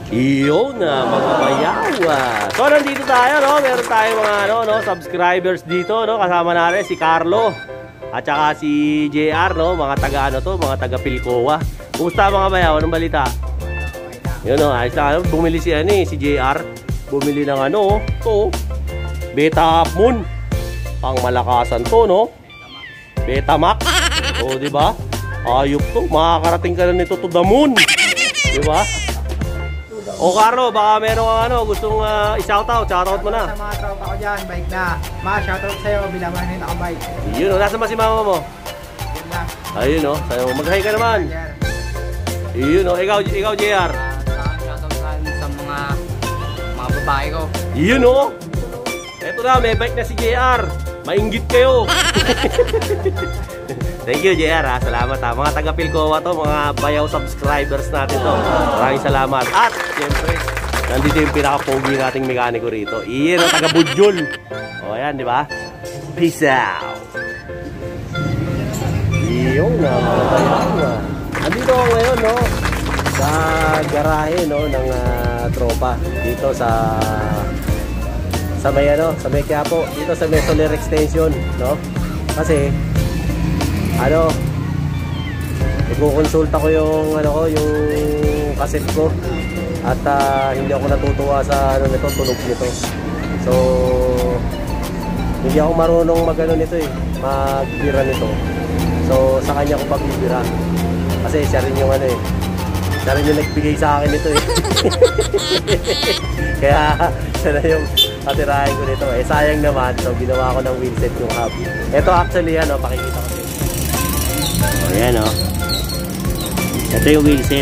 Iyon na mga bayawa. So nandito tayo, no? Meron tayong mga no, subscribers dito, no? Kasama natin si Carlo at saka si JR, no? Mga taga ano to, mga taga Pilcoa. Kumusta mga bayaw? Anong balita? Yun, no? Ayos lang. Bumili si si JR. Bumili ng ano, to. Beta Moon. Pang malakasan to, no? Betamax. O, di ba? Ayop to. Makakarating ka na nito to the moon. Di ba? O Carlo, baka meron kang ano, gustong i-shoutout. Shoutout mo na. Sa mga tropa ko dyan, bike na. Shoutout sa'yo, binamanin ako bike. Yun, nasa ba si mama mo? Yun lang. Ayun, no? Sa'yo, mag-hi ka naman. Yun, no? Ikaw JR. Shoutout sa mga babae ko. Yun, no? Eto na, may bike na si JR. Mainggit kayo. Thank you, JR, ha. Salamat, ha. Mga taga Pilcoa to, mga bayaw subscribers natin to. Maraming salamat. At, siyempre, nandito yung pinaka-pogi nating mekaniko rito. Iyan, taga Budjol. O, ayan, di ba? Peace out. Iyon na, mga bayaw. Andito ako ngayon, no? Sa garahe, no, ng tropa. Dito sa may ano, sa may Quiapo. Dito sa may Soler Extension, no? Kasi ano, ikukonsulta ko yung ano ko, yung cassette ko at hindi ako natutuwa sa ano nito, tunog nito. So hindi ako marunong magano nito magbira nito. So sa kanya ko pagbibira. Kasi siya rin yung ano siya rin yung nagbigay sa akin nito Kaya siya na yung patirahin ko nito. Sayang naman, so ginawa ko ng wheelset yung hub. Ito actually ano, pakikita ko. Ayan, oh. Ito yung wheelset.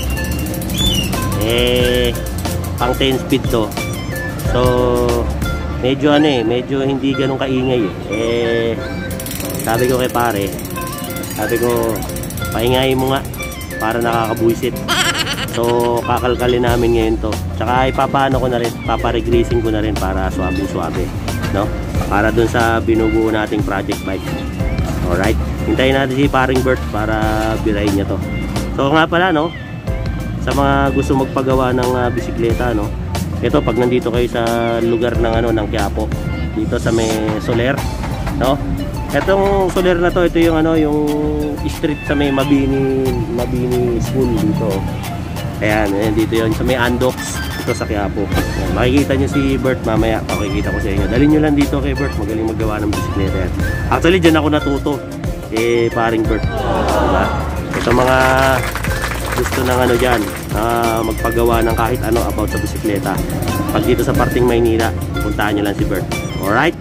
Pang 10 speed to. So medyo ano medyo hindi ganun kaingay sabi ko kay pare, sabi ko paingayin mo nga para nakakabuisit. So kakalkalin namin ngayon to. Tsaka ipapaano ko na rin, paparegreasing ko na rin para swabe-swabe, no? Para dun sa binubuo nating project bike. Alright, hintayin natin si paring Bert para birahin niya to. So nga pala, no, sa mga gusto magpagawa ng bisikleta, no, ito pag nandito kayo sa lugar ng ano, ng Quiapo, dito sa may Soler, no, etong Soler na to, ito yung ano, yung street sa may Mabini School dito. Ayan, dito yun sa may Andox, ito sa Quiapo. Ayan, makikita nyo si Bert mamaya, makikita ko sa inyo. Dalhin nyo lang dito kay Bert, magaling maggawa ng bisikleta yan. Actually dyan ako natuto, paring Bert, diba? Ito mga gusto ng ano dyan, magpagawa ng kahit ano about sa bisikleta. Pag dito sa parting Maynila, puntahan nyo lang si Bert. Alright?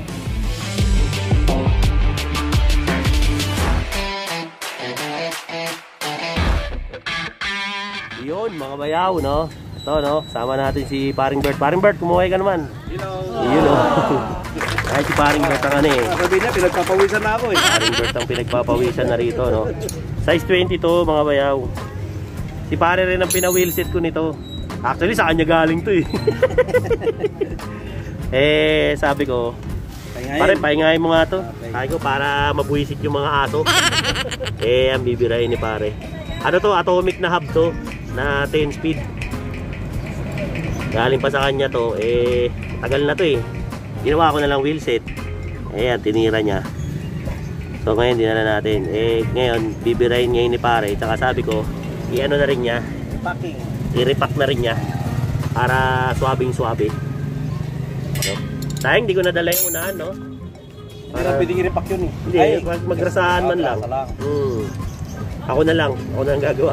Yun, mga bayaw, no? Ito, no? Sama natin si paring Bert. Paring Bert, kumuhay ka naman. Yun, no? Ay, si paring Bert ang ano sabi niya, pinagpapawisan na ako Paring Bert ang pinagpapawisan na rito, no? Size 20 to, mga bayaw. Si pare rin ang pina-wheelset ko nito. Actually, sa kanya galing to sabi ko, pare, pahingahin mo nga to. Sabi ko, para mabuisit yung mga aso. Ang bibirahin ni pare. Ano to, atomic na hub to, na 10 speed. Galing pa sa kanya to, tagal na to Ginawa ko na lang wheelset. Ayan, tinira niya. So ngayon dinala natin. Ngayon bibirahin niya ni pare. Tsaka sabi ko, i-ano na rin niya, i-repack na rin niya para swabing-swabe. So, sayang hindi ko nadala yung unahan, no? Para pwedeng i-repack yun Hindi, magrasahan man lang. Ako na lang gagawa.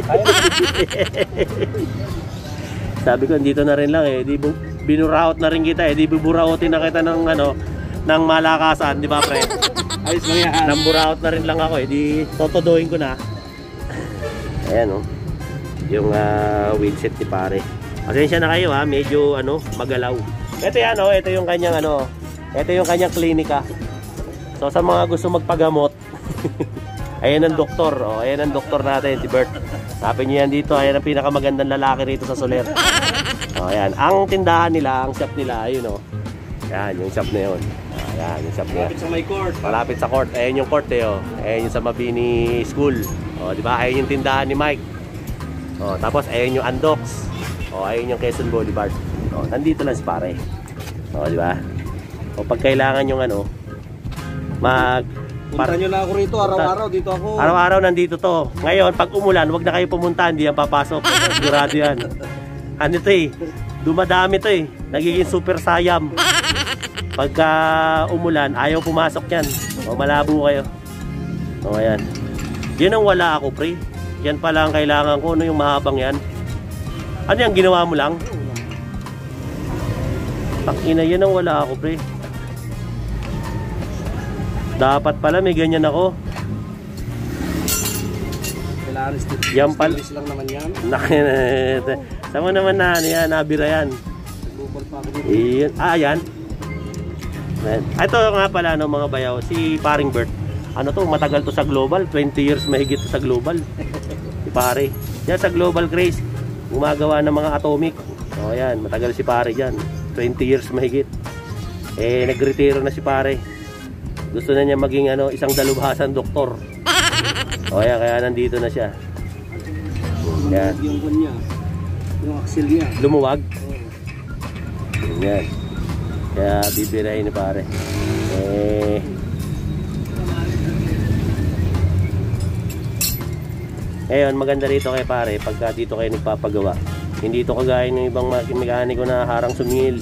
Sabi ko, dito na rin lang di binuraot na rin kita di buburaotin na kita ng ano, ng malakasan, di ba pre? Ayos lang yan. Nang buraot na rin lang ako di totodohin ko na. Ayan, yung wheelset ni pare. Pasensya na kayo medyo ano, magalaw. Ito yan ito yung kanyang ano, ito yung kanyang klinika. So sa mga gusto magpagamot, ayan ang doktor, ayan ang doktor natin, si Bert. Sabi niyo yan dito, ayan ang pinakamagandang lalaki rito sa Soler. Ayan, ang tindahan nila, ang shop nila, ayun Ayan, yung shop na yun. Ayan, yung shop nila. Malapit sa may court. Malapit sa court, ayan yung court Ayan yung sa Mabini School. Di ba? Ayan yung tindahan ni Mike. Tapos ayan yung Andox. O, ayun yung Quezon Boulevard. O, nandito lang si pare. O, di ba? O, pag kailangan yung ano, Punta nyo na ako rito, araw-araw dito ako. Araw-araw nandito to. Ngayon, pag umulan, wag na kayo pumunta, hindi yan papasok. Sigurado yan. Ano to eh, dumadami to eh. Nagiging super sayam. Pagka umulan, ayaw pumasok yan. O, malabo kayo. O, ayan. Yun ang wala ako, pre. Yan pala ang kailangan ko. Ano yung mahabang yan? Ano yung ginawa mo lang? Takina, yan ang wala ako, pre. Dapat pala may ganyan ako. Kailangan Yan pala. lang naman yan. Sama naman na ano yan, nabira yan. Nagbukol pa ako dito. Iyan. Ah, yan. Ito nga pala no, mga bayaw, si Paring Bert. Ano to, matagal to sa Global, 20 years mahigit to sa Global. Si pare. Yan sa Global Craze, gumagawa ng mga atomic. O yan, matagal si pare dyan. 20 years mahigit. Eh, nagretiro na si pare. Gusto na niya maging ano, isang dalubhasan doktor. O yan, kaya nandito na siya. Yan. Yung kanya, yung axle niya. Lumuwag. Yan. Kaya bibirahin ni pare. Ngayon, maganda rito kay pare pagka dito kayo nagpapagawa. Hindi ito kagaya ng ibang mekaniko na harang sumingil.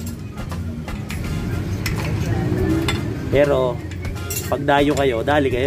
Pero pag dayo kayo, dali kayo.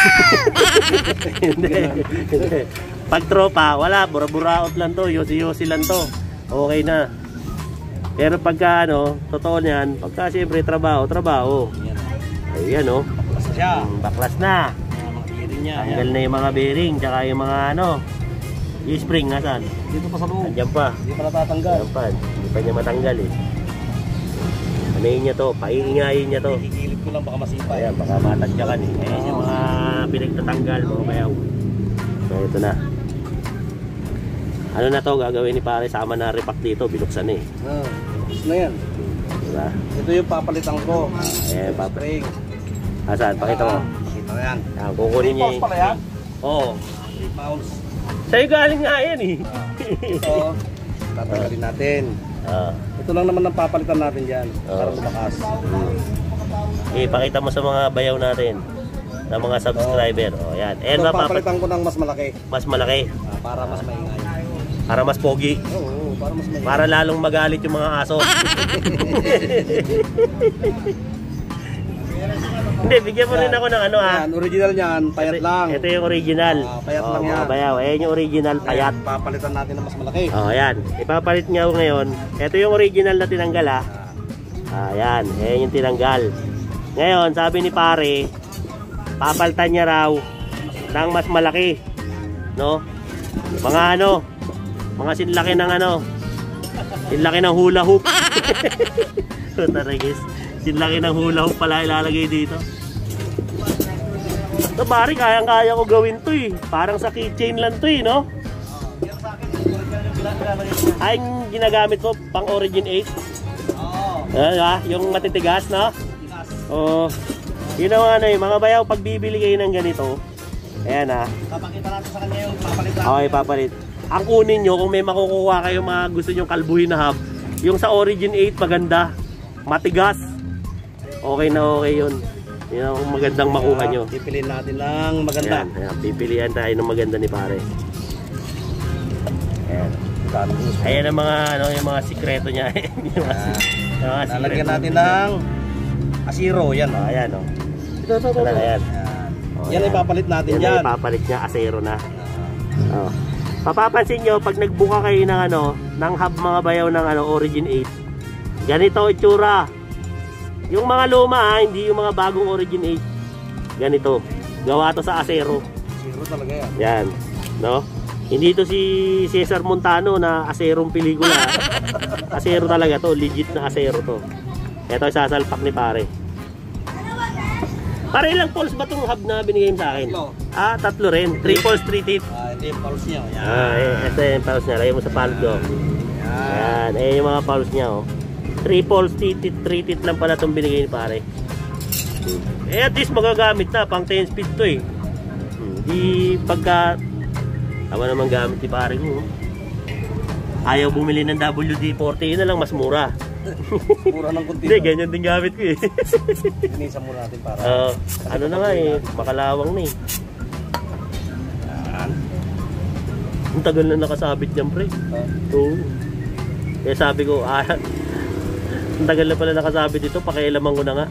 Hindi. Pag tropa, wala, bura-buraot lang to, yosi-yosi lang to. Okay na. Pero pagka ano, totoo niyan, pagka siyempre trabaho. Ayan o. Baklas siya. Baklas na. Mga bearing niya. Tanggal na yung mga bearing, tsaka yung mga ano, yung spring, nasan? Dito pa sa loob. Andyan pa. Hindi pa natatanggal. Andyan pa. Hindi pa niya matanggal eh. Anayin niya to, paiingayin niya to. Higilip ko lang baka masipa. Ayan, baka matagyakan eh. Ayan yung mga pinagtatanggal, mga bayaw. So ito na. Ano na to, gagawin ni pare, sama na repack dito, binuksan eh. Tapos na yan. Diba? Ito yung papalitan ko. Ayan, Spring. Asan? Pakita mo. Pakita mo yan. Ayan, kukunin niya eh. pala yan? Oo. 3 pounds. Sa'yo galing nga yan eh. Ito, tatanggalin natin. Ito lang naman ang papalitan natin dyan. Para tumakas. Pakita mo sa mga bayaw natin. Sa mga subscriber. O, yan. Ito papalitan ko ng mas malaki. Mas malaki. Para mas maingay. Para mas pogi. Oo, para mas maingay. Para lalong magalit yung mga aso. Hindi, bigyan mo rin ako ng ano ha. Yan, original niyan, payat lang. Ito yung original. Payat lang yan. Mga bayaw. Ayan yung original, payat. Papalitan natin ng mas malaki. Ayan. Ipapalit nga ngayon. Ito yung original na tinanggal ha. Ayan. Ayan yung tinanggal. Ngayon, sabi ni pare, papalitan niya raw ng mas malaki. No? Mga ano, mga sinlaki ng ano, sinlaki ng hula hoop. Tarigis. Sinlaki ng hula hoop pala ilalagay dito. Ito pare, kayang-kaya ko gawin to eh. Parang sa keychain lang to eh, no? Ay, yung ginagamit ko pang Origin 8. Yung matitigas, no? Oo. Yun ang ano eh, mga bayaw, pag bibili kayo ng ganito, ayan ha. Papakita natin sa kanya yung papalit lang. Okay, papalit. Ang kunin nyo, kung may makukuha kayo mga gusto nyo kalbuhin na hub, yung sa Origin 8 maganda, matigas. Okay na okay yun. Yun ang magandang makuha nyo. Pipiliin natin lang maganda. Ayan, pipilian tayo ng maganda ni pare. Ayan. Ayan ang mga, ano, yung mga sikreto niya. Lalagyan natin ng asiro, yan. Ayan o. Ito. Ayan. Yan ay papalit natin yan. Yan ay papalit niya, asero na. Papapansin nyo, pag nagbuka kayo ng ano, ng hub mga bayaw ng ano, Origin 8, ganito itsura. Yung mga luma hindi yung mga bagong Origin 8. Ganito. Gawa to sa asero. Asiro talaga yan. Yan. No? Hindi to si Cesar Montano na aserong pelikula. Asero talaga to. Legit na asero to. Ito sasalpak ni pare. Pare ilang poles ba itong hub na binigay mo sa akin? Tatlo rin. 3 poles, 3 teeth. Ito yung pulse niya. Yan. Ito yung pulse niya. Lagay mo sa palad ko. Yan. Yung mga pulse niya. 3 poles, 3 teeth lang pala itong binigay ni pare. At least magagamit na. Pang 10 speed to eh. Di pagka tama naman gamit ni pare ko. ayaw bumili ng WD-40, yun na lang mas mura. Mura ng kunti. Hindi, ganyan din gamit ko eh. Linisan muna natin para. Ano na nga eh, makalawang na eh. Yan. Ang tagal na nakasabit niyan, pre. Oo. Kaya sabi ko, ang tagal na pala nakasabit dito, pakialaman ko na nga.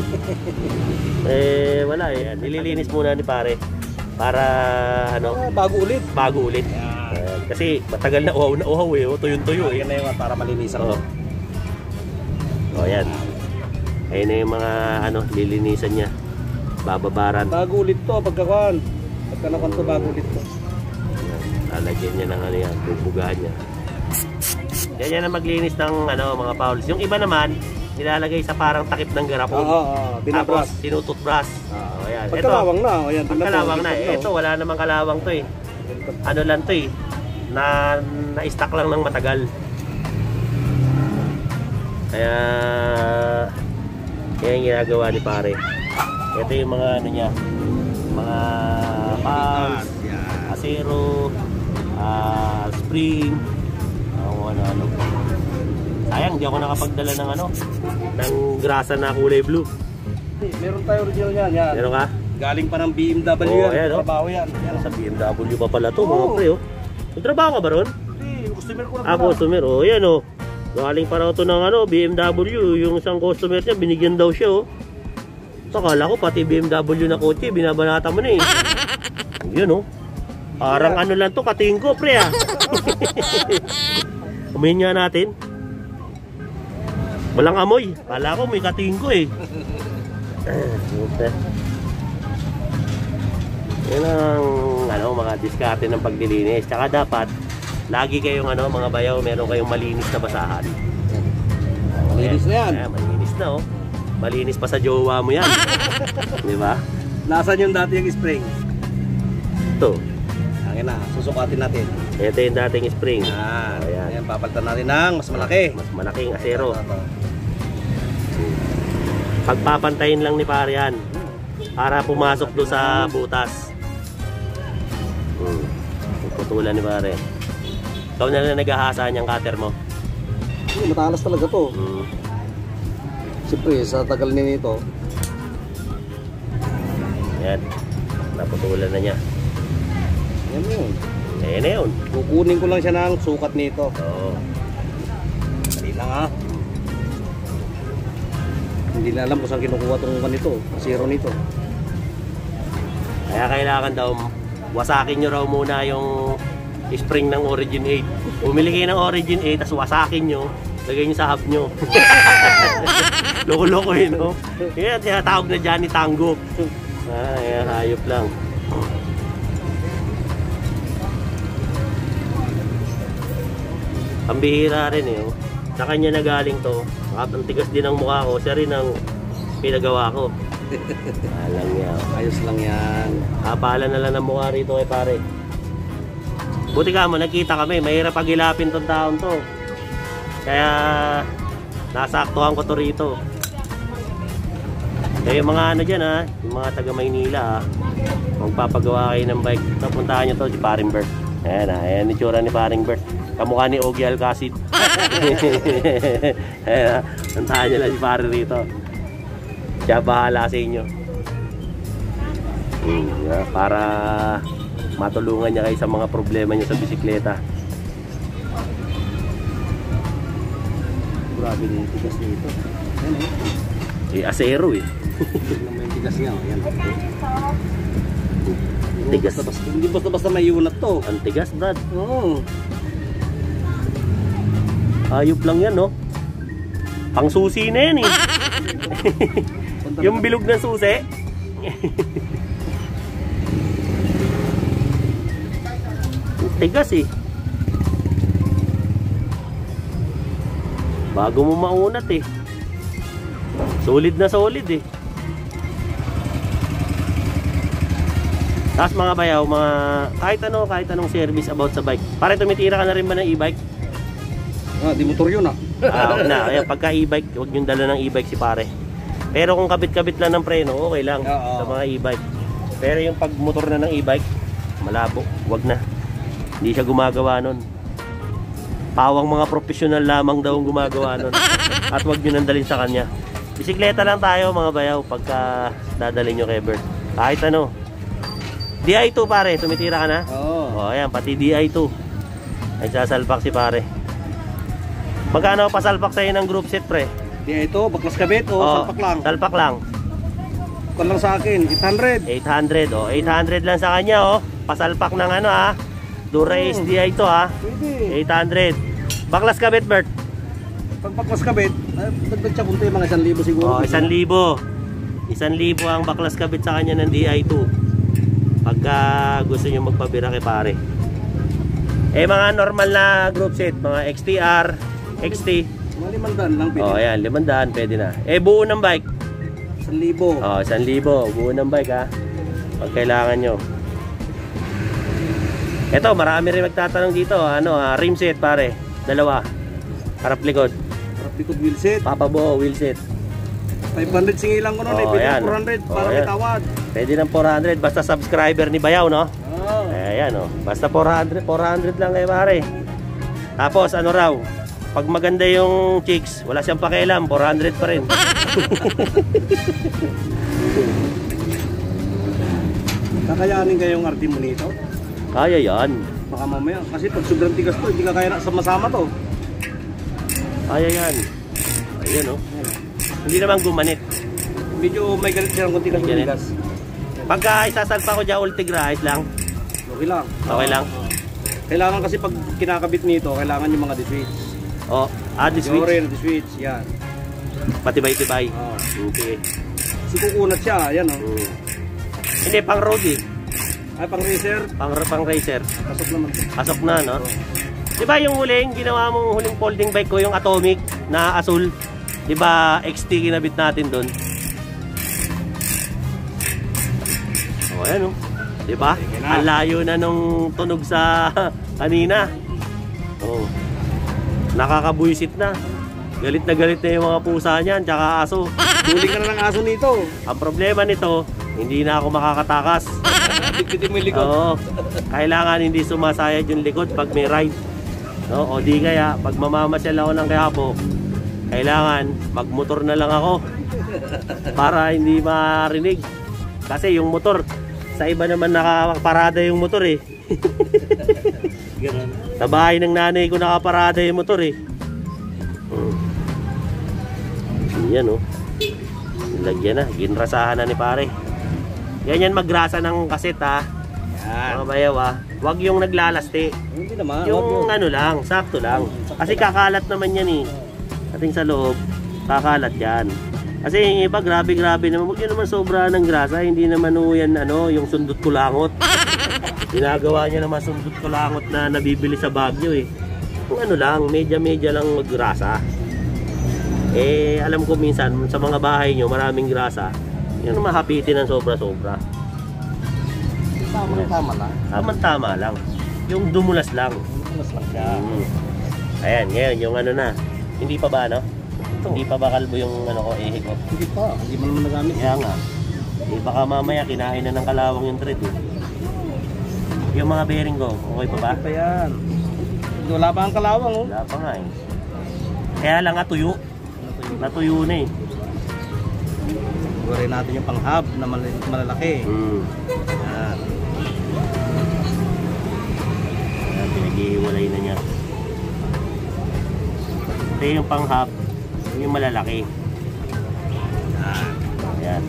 Wala eh. Nililinis muna ni pare. Para ano? Bago ulit. Bago ulit. Kasi matagal na uhaw eh. Tuyo-tuyo eh. Yan na yung para malinisan mo. Yan. Ayun na yung mga lilinisan niya. Bababaran. Bago ulit to, pagka nakuan to, bago ulit to. Lalagyan niya ng yan, bubugahan niya. Yan na maglinis ng mga fouls. Yung iba naman, nilalagay sa parang takip ng garapon. Binabras. Tapos tinututbras. Ayan. Pagkalawang na. Ayan, pagkalawang na. Ito, wala namang kalawang to eh. Ano lang to eh. Na-stack lang ng matagal. Kaya yung ginagawa ni pare. Ito yung mga niya. Mga pumps, asero, spring, ano. Sayang, di ako nakapagdala ng ng grasa na kulay blue. Meron tayo original yan. Meron ka? Galing pa ng BMW yan. Trabaho yan. Sa BMW pa pala to, mga pre. Nagtrabaho ka ba ron? Hindi, customer ko na. Customer. Yan galing pa raw to ng BMW. Yung isang customer niya, binigyan daw siya Akala ko pati BMW na kotse, binabanata mo na eh. Yun parang lang to, katingko pre Umihin nga natin. Walang amoy. Kala ko may katingko eh. Yan ang mga diskarte ng paglilinis. Tsaka dapat lagi kayong mga bayaw, meron kayong malinis na basahan. Malinis na yan. Malinis na Malinis pa sa jowa mo yan. Di ba? Nasaan yung dati yung spring? Ito. Ayan na, susukatin natin. Ito yung dating spring. Ayan, papalitan natin ng mas malaki. Mas malaking asero. Pagpapantayin lang ni pare yan. Para pumasok doon sa butas. Putulan ni pare. Ikaw na lang naghahasa niyang cutter mo. Matalas talaga to. Siyempre, sa tagal nito. Yan. Naputulan na niya. Yan yun. Ayan na yun. Kukunin ko lang siya ng sukat nito. Oo. Dali lang Hindi na alam kung saan kinukuha itong ganito. Zero nito. Kaya kailangan daw wasakin nyo raw muna yung spring ng Origin 8. Bumili kayo ng Origin 8, tapos wasakin nyo. Lagay nyo sa hub nyo. Loko-loko Kaya tinatawag na Johnny Tango. Hayop lang. Pambihira rin Sa kanya na galing to. Ang tigas din ang mukha ko. Siya rin ang pinagawa ko. Alam niya. Ayos lang yan. Kapalan na lang ng mukha rito kay pare. Buti ka mo, nagkita kami. Mahirap pagilapin tong taon to. Kaya nasaktuhan ko to rito. Kaya yung mga dyan yung mga taga Maynila magpapagawa kayo ng bike, napuntahan nyo to si Paring Bert. Ayan yung itsura ni Paring Bert. Kamukha ni Ogie Alcacid. Puntahan nyo lang si Pare rito. Siya bahala sa inyo. Para matulungan niya kayo sa mga problema nyo sa bisikleta. Grabe na yung tigas nito. Yan asero Tignan mo yung tigas niya. Yan. Tigas. Hindi basta may unat to. Ang tigas, Brad. Oo. Ayop lang yan, Pang susi na yan Yung bilog ng susi. Tigas bago mo maunat solid na solid Tapos mga bayaw, kahit anong service about sa bike. Pare, tumitira ka na rin ba ng e-bike? Di motor yun Ayan, pagka e-bike, huwag yung dala ng e-bike si pare. Pero kung kabit-kabit lang ng preno, okay lang sa mga e-bike. Pero yung pag motor na ng e-bike, malabo, huwag na. Hindi siya gumagawa nun. Pawang mga profesional lamang daw ang gumagawa nun. At wag nyo nandalin sa kanya. Bisikleta lang tayo mga bayaw pagka dadalhin nyo kay Bert. Kahit ano. DI2 pare, tumitira ka na? Oo. O ayan, pati DI2. Nagsasalpak si pare. Magkano pasalpak sa'yo ng group set pre? Di ito, baklas kabit o salpak lang? Salpak lang. Kung lang sa akin, 800. 800 o. 800 lang sa kanya o. Pasalpak ng ano ha. Dura-Ace DI2 ha. Pwede. 800. Baklas kabit Bert? Pag baklas kabit, dagdag siya kunti, mga 1,000 siguro. Oh, 1,000. 1,000 ang baklas kabit sa kanya ng DI2. Pagka gusto nyo magpabira kay pare. Eh mga normal na group set, mga XTR, XT. Mga 500 lang pwede. Oh, ayan, 500 pwede na. Eh buo ng bike. 1,000. Oh, 1,000 buo ng bike ha. Pag kailangan nyo. Ito, marami rin magtatanong dito, ano, rim set pare. Dalawa. Harap likod. Harap likod wheel set. Papabuo wheel set. 500 singilang ko nun, Oh, pwede ayan. 400 para Oh, may ayan. tawad. Pwede ng 400 basta subscriber ni Bayaw, no? Oh. Ayan, oh. Basta 400 lang kay pare. Tapos ano raw? Pag maganda yung chicks, wala siyang pakialam, 400 pa rin. Kakayanin kayong RT mo nito? Kaya yan. Baka mamaya, kasi pag sobrang tigas to, hindi ka kaya na sama-sama to. Kaya yan. Ayan, oh. Hindi naman gumanit. Medyo may galit siya ng konti ng Ganit. tigas. Pagka isasalpa ko dyan, ultigra, ayos lang. Okay lang. Okay lang. Kailangan kasi pag kinakabit nito, kailangan yung mga diswitch. Oh, Yung switch. rin, diswitch, yan. Patibay-tibay. Oh. Okay. Kasi kukunat siya, yan oh. Hindi, pang road eh. Ay, pang racer, Pang racer. pasok naman to. Pasok na, no? Diba yung huling, ginawa mong huling folding bike ko, yung Atomic na asul. Diba XT kinabit natin doon? O, ayan o. Diba? Sige na. Ang layo na nung tunog sa kanina. O. Nakakabuisit na. Galit na yung mga pusa niyan, tsaka aso. Huli ka na ng aso nito. Ang problema nito, hindi na ako makakatakas. Dikdikin mo yung likod. Oo. Kailangan hindi sumasayad yung likod pag may ride. No? O di kaya, pag mamamasyal ako ng Quiapo, kailangan magmotor na lang ako para hindi marinig. Kasi yung motor, sa iba naman nakaparada yung motor eh. Sa bahay ng nanay ko nakaparada yung motor eh. Yan oh. Lagyan na, ginrasahan na ni pare. Ganyan magrasa ng kaset ha. Yan. Mga bayaw ha. Huwag yung naglalasti. Hindi naman. Yung ano lang, sakto lang. Kasi kakalat naman yan eh. Ating sa loob, kakalat yan. Kasi yung iba, grabe naman. Huwag yun naman sobra ng grasa. Hindi naman yan, ano, yung sundot kulangot. Ginagawa niya naman sundot kulangot na nabibili sa Baguio eh. Kung ano lang, medya lang maggrasa. Eh, alam ko minsan, sa mga bahay nyo, maraming grasa. Yan ang mahapitin ng sobra-sobra. Tama lang. Tama lang. Yung dumulas lang. Mas lang siya. Ayan, ngayon yung ano na. Hindi pa ba, no? Hindi pa ba kalbo yung ano ko, ihi ko? Hindi pa. Hindi mo naman nagamit. Kaya nga. Eh, baka mamaya kinain na ng kalawang yung thread eh. Yung mga bearing ko, okay pa ba? Pa yan. Wala pa ang kalawang oh. Wala pa nga eh. Kaya lang nga tuyo. Natuyo na eh. Gurin natin yung pang-hub na malalaki. Yan. Ayan, pinag-iwalay na niya. Ito yung pang-hub, yung malalaki. Ayan.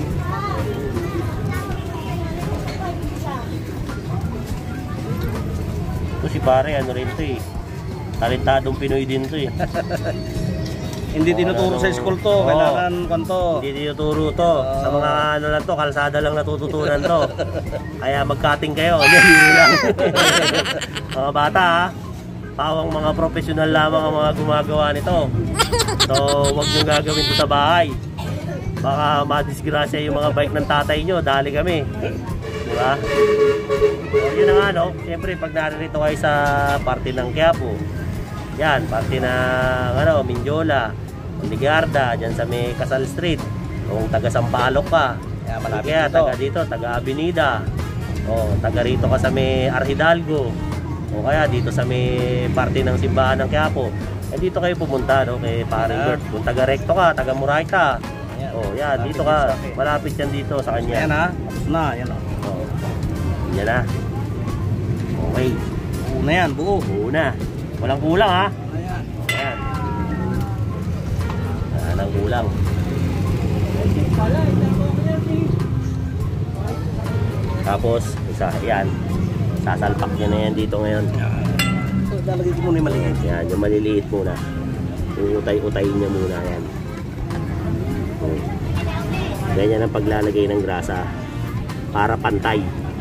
Ito si pare, ano rin ito eh. Talentadong Pinoy din ito eh. Hindi tinuturo sa school to, kailangan kanto. Hindi tinuturo to. Sa mga ano lang to, kalsada lang natututunan to. Kaya mag-cutting kayo. Hindi lang. Mga bata ha. Pawang mga profesional lamang ang mga gumagawa nito. So, huwag nyo gagawin to sa bahay. Baka madisgrasya yung mga bike ng tatay nyo. Dali kami. Diba? So, yun na nga no. Siyempre, pag naririto kayo sa parte ng Quiapo, yan, parte ng ano, Mindiola, Ligarda, dyan sa may Casal Street. Kung taga Sampaloc ka, kaya taga dito, taga Avenida. O, taga rito ka sa may Arhidalgo. O kaya dito sa may parte ng simbahan ng Quiapo, eh dito kayo pumunta, no, kay Paring Bert. Kung taga Recto ka, taga Murayta, yan, dito ka, malapit yan dito sa kanya. Ayan ha, tapos na, yan o. Yan na. Okay. Buo na yan, buo. Buo na. Walang kulang ha. Ayan. Ayan. Walang kulang. Tapos, isa, yan. Sasalpak niya na yan dito ngayon. So, lalagay ko muna yung maliit. Yan, yung maliliit muna. Yung utay-utayin niya muna yan. Ganyan ang paglalagay ng grasa para pantay.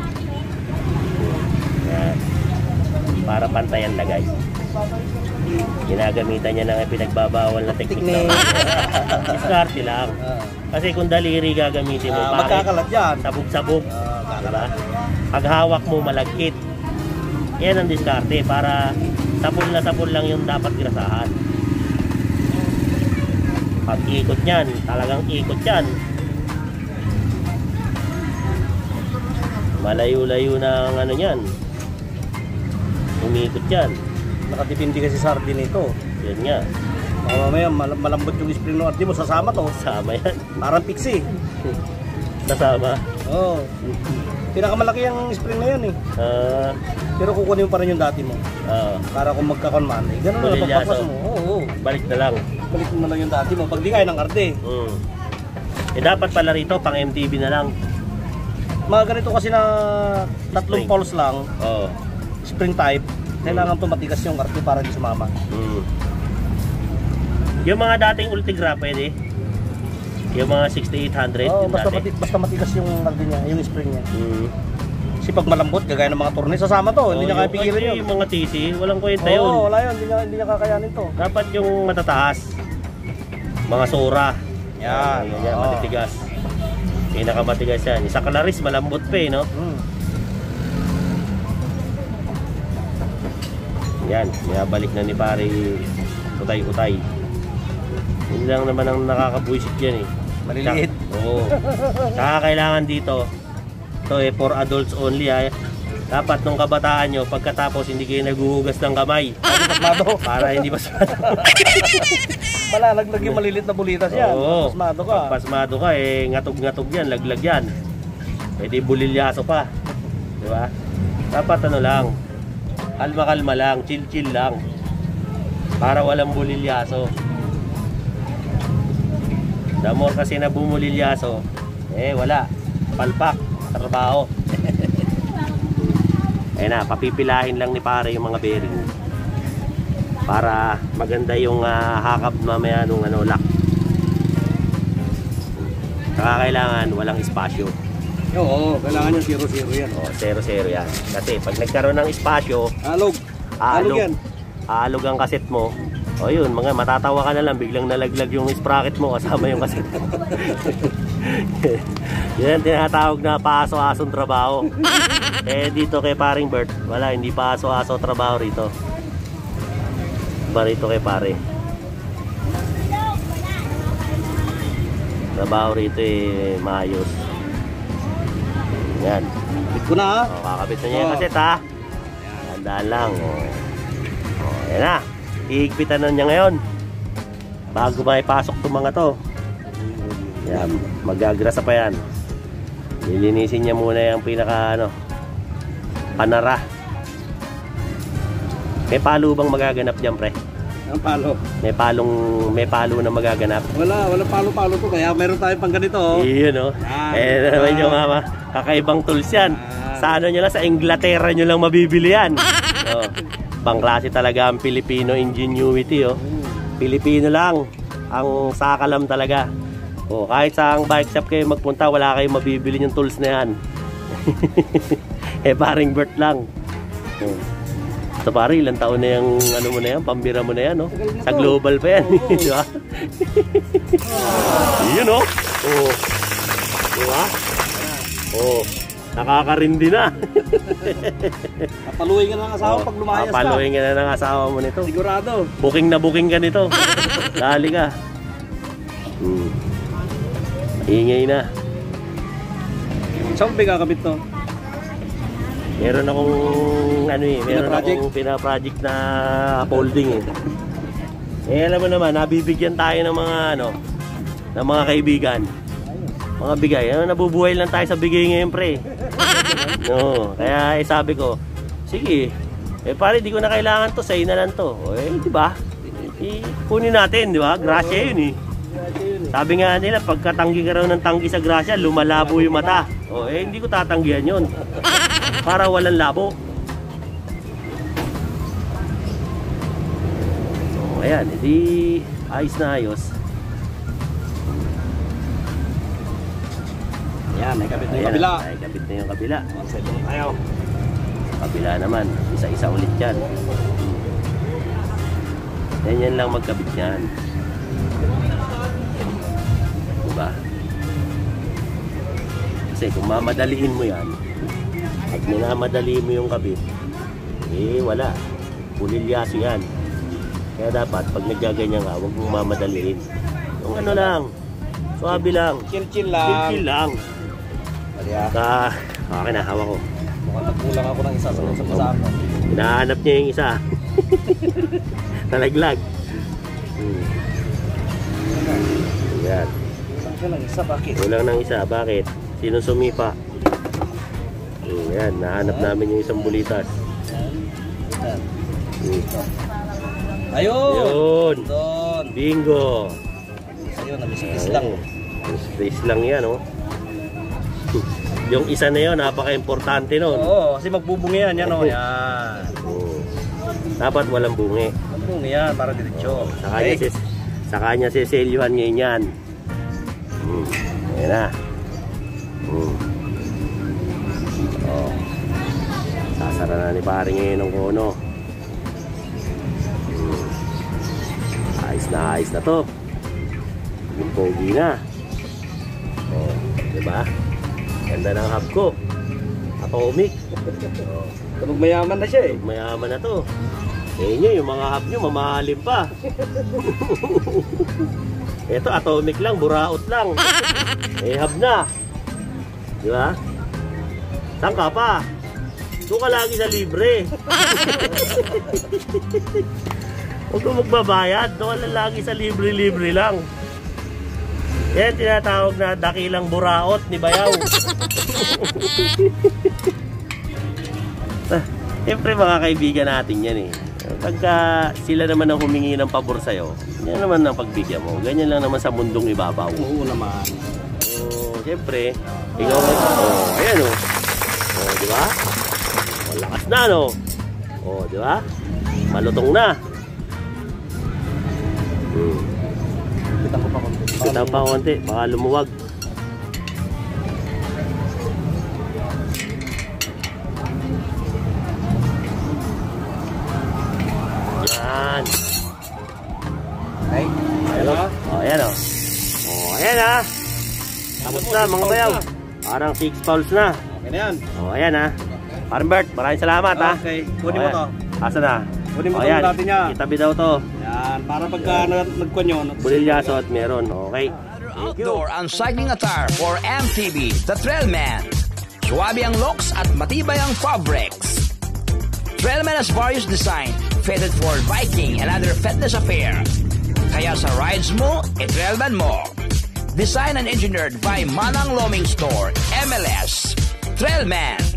Yan. Para pantay ang lagay. Ginagamitan niya ng pinagbabawal na teknik lang. Diskarte lang. Kasi kung daliri gagamitin mo, magkakalat yan. Sabog-sabog. Diba? Pag hawak mo malagkit. Yan ang diskarte para sapul lang yung dapat grasahan. Pag ikot yan, talagang ikot yan. Malayo-layo ng ano yan. Umikot yan. Nakatipindi kasi sa sardine ito. Yan nga. Mamaya malambot yung spring ng ardi mo, sasama to. Sama yan. Parang pixie. Sasama. Oo. Pinakamalaki ang spring na yan eh. Pero kukunin mo pa rin yung dati mo. Para kung magkakonman eh. Ganun na pagpapas mo. Oo. Balik na lang. Balik mo na lang yung dati mo. Pag di kaya ng arde. Eh dapat pala rito pang MTB na lang. Mga ganito kasi na tatlong poles lang. Spring type. Kailangan to matigas yung arde para hindi sumama. Yung mga dating Ultigra pwede? Yung mga 6800 basta matigas yung arde niya, yung spring niya. Kasi pag malambot, gagaya ng mga torne, sasama to, hindi niya kaya pigilan yun. Yung mga TC, walang kwenta yun. Wala yun, hindi niya kakayanin to. Dapat yung matataas. Mga Sora. Yan, matitigas. Pinakamatigas yan. Isa Kalaris, malambot pa eh, no? Yan, balik na ni pare utay-utay. Yun lang naman ang nakakabuisit yan eh. Maliliit. Oo. Saka kailangan dito, ito eh, for adults only ha. Dapat nung kabataan nyo, pagkatapos hindi kayo naguhugas ng kamay. Para hindi pasmado. Malalaglag yung malilit na bulitas yan. Oo. Pasmado ka. Pasmado ka eh, ngatog-ngatog yan, laglag yan. Pwede bulilyaso pa. Diba? Dapat ano lang, kalma-kalma lang, chill-chill lang. Para walang bulilyaso. The more kasi na bumulilyaso, eh wala. Palpak, trabaho. Ayun na, papipilahin lang ni pare yung mga bearing. Para maganda yung hakap mamaya nung lock. Saka kailangan walang espasyo. Oo, kailangan yung 0-0 yan. 0-0 yan. Kasi pag nagkaroon ng espasyo, alog yan. Aalog ang kaset mo. O yun, mga matatawa ka na lang, biglang nalaglag yung sprocket mo kasama yung kaset. Yan tinatawag na paaso-asong trabaho. Eh dito kay paring Bert, wala, hindi paaso-aso trabaho rito. Ba rito kay pare. Trabaho rito eh maayos. Yan. Kapit ko na ha. Kakabit na niya yung kaset ha. Handaan lang. Yan na. Ihigpitan na niya ngayon. Bago maipasok itong mga to. Yan. Magagrasa pa yan. Lilinisin niya muna yung pinaka panara. May palo bang magaganap dyan pre? Ang palo. May palo na magaganap. Wala palo-palo to kaya meron tayong pang ganito. Iyon naman yung kakaibang tools yan. Sa nyo lang, sa Inglaterra nyo lang mabibili yan. Pangklase talaga ang Filipino ingenuity. Filipino lang ang sakalam talaga. Kahit sa bike shop kayo magpunta, wala kayong mabibili yung tools na yan. Paring Bert lang. So pare, ilang taon na yung mo na yan, pambira mo na yan, sa global pa yan. Diba? Yun diba? Nakakarindi na. Papaluin ka na ng asawa pag lumayas ka. Papaluin ka na ng asawa mo nito. Sigurado. Booking na booking ka nito. Dali ka. Ingay na. Saan ba kakabit to? Meron akong ano eh, meron Pina-project? akong pina-project na folding eh. Eh alam mo naman, nabibigyan tayo ng mga ano, ng mga kaibigan. Mga bigay. Ano, nabubuhay lang tayo sa bigay ngayon, pre. No, kaya sabi ko, sige. Eh pare, di ko na kailangan to, sa'yo na lang to. O, eh, di ba? Kunin natin, di ba? Grasya yun eh. Sabi nga nila, pagkatanggi ka raw ng tanggi sa grasya, lumalabo yung mata. O, eh, hindi ko tatanggihan yun. Para walang labo. So, ayan, edi ayos na ayos. Yan, may kabit na yung Ayan, kabila. ay kabit na yung kabila. Set ulit tayo. Sa kabila naman, isa-isa ulit yan. Yan lang magkabit yan. Diba? Kasi kung mamadaliin mo yan, at minamadali mo yung kabit, eh wala. Pulilyaso yan. Kaya dapat, pag naggaganyan ka, huwag mong mamadaliin. Yung ano lang, suwabe lang. Chill-chill lang. Chill-chill lang. Okay na, hawak ko. Mukhang nagkulang ako ng isa sa basaan mo. Hinahanap niya yung isa. Nalaglag. Ayan. Kulang siya ng isa, bakit? Kulang ng isa. Bakit? Sino sumipa? Ayan, nahanap namin yung isang bulitas. Ayun! Yun! Doon! Bingo! Ayun, nabisipis lang. Space lang yan, oh. Yung isa na yun, napaka-importante nun. Oo, kasi magbubungi yan, yan o. Yan. Dapat walang bungi. Magbubungi yan, para diretsyo. Sa kanya siselyuhan ngayon yan. Ayan na. Sasara na ni pare ngayon ng kono. Ayos na to. Yung pogi na. Diba? Ganda ng hub ko. Atomic. Kapag mayaman na siya eh. Mayaman na to. Eh nyo, yung mga hub nyo, mamahalin pa. Ito, atomic lang, buraot lang. Eh, hub na. Di ba? Saan ka pa? Doon ka lagi sa libre. Huwag kang magbabayad. Doon ka lagi sa libre-libre lang. Yan, tinatawag na dakilang buraot ni Bayaw. Siyempre mga kaibigan natin yan eh. Pagka sila naman ang humingi ng pabor sa'yo, yan naman ang pagbigyan mo. Ganyan lang naman sa mundong ibabaw. Oo naman. Siyempre, ikaw mo. Ayan o. Di ba? Lakas na no. Di ba? Malutong na. Bitang ko pa konti. Bitang pa konti, baka lumuwag. Yan. Okay. Ayan o. Ayan o. Ayan ha. Tapos na mga bayaw. Parang 6 fouls na. Okay na yan. Ayan ha. Parang Bert, maraming salamat ha. Okay. Kunin mo to. Asa na? Kunin mo to natin niya. Itabi daw to. Yan. Para pagka nagkuhan nyo. Bulilyaso at meron. Okay. Outdoor and cycling attire for MTB, the Trailman. Suwabe ang looks at matibay ang fabrics. Trailman has various design, fitted for biking and other fitness affair. Kaya sa rides mo, i-Trailman mo. Designed and engineered by Manang Loaming Store, MLS. Trailman.